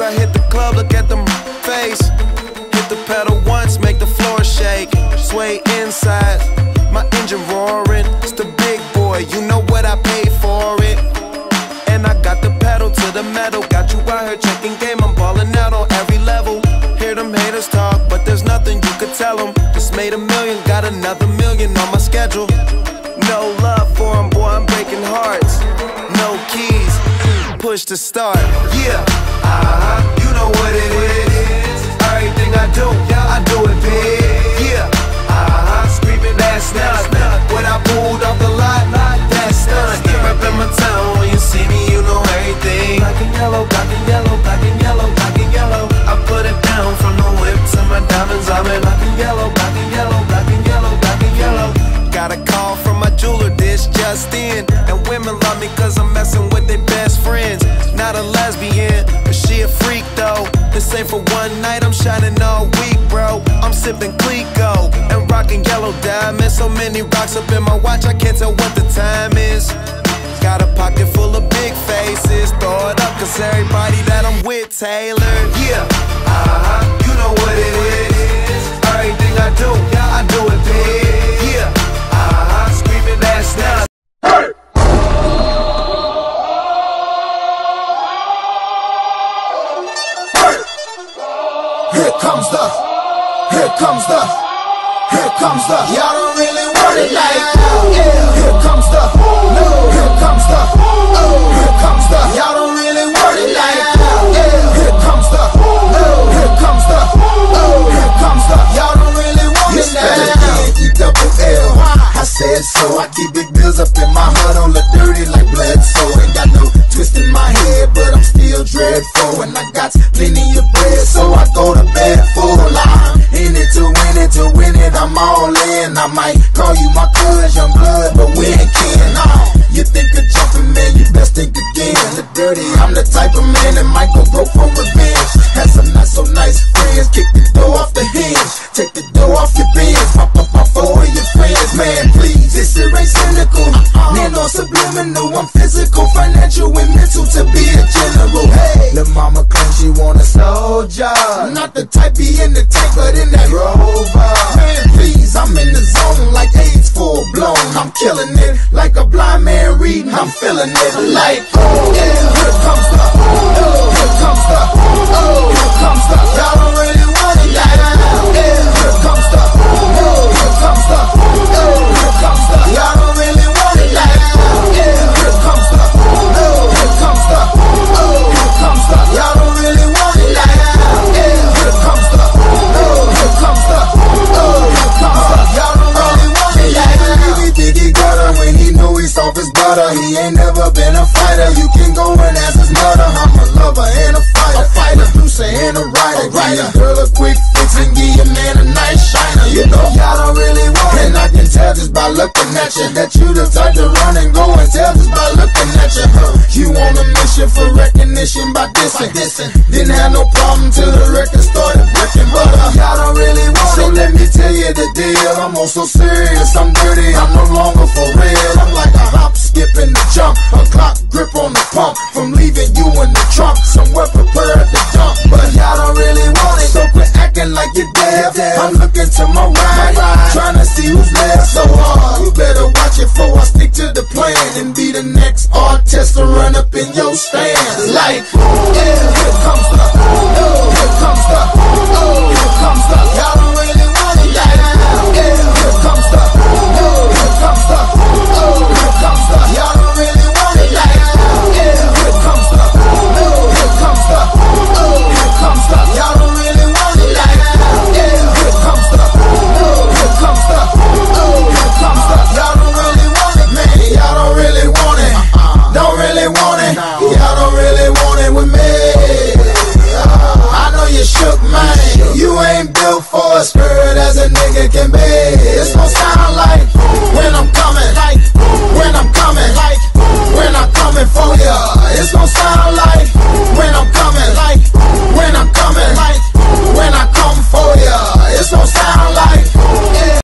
I hit the club, look at them face. Hit the pedal once, make the floor shake. Sway inside, my engine roaring. It's the big boy, you know what I paid for it. And I got the pedal to the metal. Got you out here checking game, I'm balling out on every level. Hear them haters talk, but there's nothing you could tell them. Just made $1 million, got another $1 million on my schedule. No love for them, boy, I'm breaking hearts. No keys, push to start. Yeah, you know what it is. Everything I do it big. Yeah, screaming that's nuts. When I pulled off the lot, that's nuts. Get up in my town, when you see me, you know everything. Black and yellow, black and yellow, black and yellow, black and yellow. I put it down from the whip to my diamonds. I'm in black and yellow, black and yellow, black and yellow, black and yellow. Got a call from my jeweler, this just in. And women love me cause I'm messing with their best friends. Not a lesbian, but she a freak though. This ain't for one night, I'm shining all week, bro. I'm sipping Clico and rocking yellow diamonds. So many rocks up in my watch, I can't tell what the time is. Got a pocket full of big faces. Throw it up cause everybody that I'm with tailored. Yeah, you know what it is. Everything I do it big. Yeah, screaming that's nuts. Hey! Here comes the, y'all don't really want it like, yeah. Here comes the, no. Here comes the, oh. Here comes the, y'all don't really want it like, yeah. Here comes the, no. Here comes the, oh. Here comes the, y'all don't really want it like, E-double-L. I said so, I keep big bills up in my hood on the dirty like blood. So ain't got no twist in my head, but I'm still dreadful. And I got plenty of bread, so I go to bed full. I'm in it to win it, I'm all in. I might call you my cuz, young blood, but we ain't kin. You think of jumping, man, you best think again. The dirty, I'm the type of man that might go broke for revenge. Had some not so nice friends, kick the door off the hinge. Take the door off your bins, pop up my four of your friends. Man, please, this shit ain't cynical. Nano subliminal, I'm physical, financial, and mental to be a general. Hey, the mama claims she want a soldier. Not the type be in the tank, but in that Rover. Man, please, I'm in the zone like AIDS full blown. I'm killing it like a blind man reading. I'm feeling it like, oh yeah. Here comes the, oh. Here comes the, oh. Here comes the, y'all don't really want it like, yeah. Here comes the, oh. Here comes the, oh. Here comes the, y'all don't really want it like, yeah. Here comes the, oh. Here comes the, oh. Here comes the, y'all don't really want it like, yeah. Here comes the, oh. Here comes the, oh. Here comes the, y'all don't really want it like, he think he got her when he knew he soft as butter. He ain't never been a fighter. You can go and ask his mother. I'm a lover and a fighter, producer and a writer. Give your girl a quick fix and give your man a nice shiner. You know y'all don't really want it, and I can tell just by looking at you that you the type to run and go and tell just by looking at you. You on a mission for recognition by dissing. Didn't have no problem till the record started breaking, but y'all don't really want it. So let me tell you the deal. I'm also serious, I'm dirty, I'm no longer for real. I'm like a hop, skip, and a jump, a clock grip on the pump. From leaving you in the trunk, somewhere prepared to dump. But y'all don't really want it, so quit acting like you're deaf. I'm looking to my right, trying to see who's left. So you better watch it before I stick to the plan and be the next artist to run up in your stand. Like, yeah, here comes the, oh, here comes the, oh, here comes the, y'all don't really want it like, yeah, here comes the, oh, here comes the, oh, here comes the, y'all don't really want it like, yeah, here comes the, oh, here comes the, oh, here comes the, y'all don't really want it like, yeah, here comes the, oh, here comes the, oh, here comes the, y'all don't really want it, man, y'all don't really want it, don't really want it, y'all don't really want it with me. I know you shook, man. You ain't built for a skirt as a nigga can be. It's gon' sound like when I'm coming, like when I'm coming, like when I'm coming for ya. It's gon' sound like